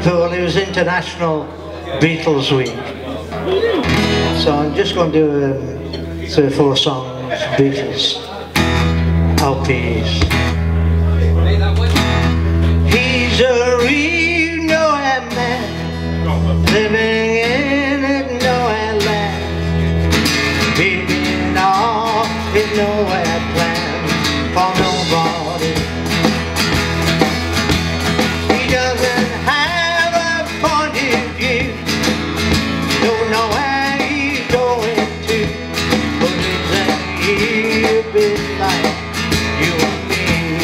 Liverpool, it was International Beatles Week. So I'm just going to do 3 or 4 songs, Beatles, LPs. He's a real nowhere man, living in a nowhere land, beating off his nowhere plan for nobody. He doesn't have a point of view, don't know where he's going to, but he's a bit like you and me.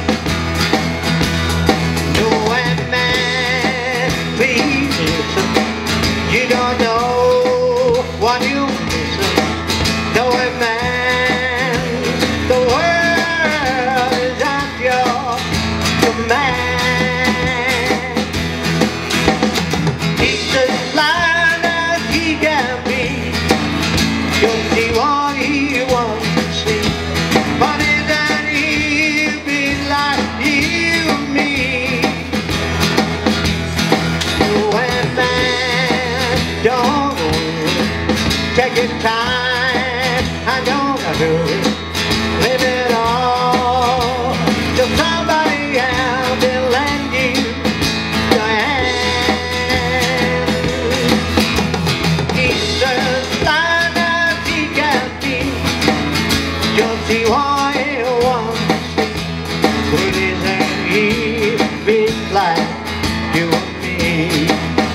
Nowhere man, please listen, you don't know what you're missing. Nowhere man, the world is at your command. He's as blind as he can be, you'll see what he wants to see, but isn't he a bit like you and me? Nowhere man, don't worry, take your time and don't hurry, live it all till somebody else will lend you your hand. He's as blind as he can be, you'll see what he wants to see, but isn't he a bit like you and me?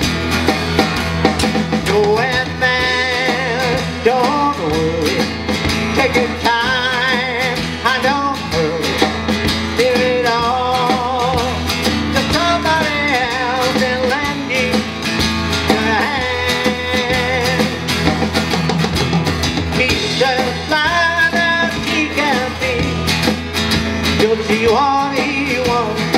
Nowhere man, don't worry, take your time and don't hurry, give it all to somebody else and lend you your hand. He's as blind as he can be, you'll see what he wants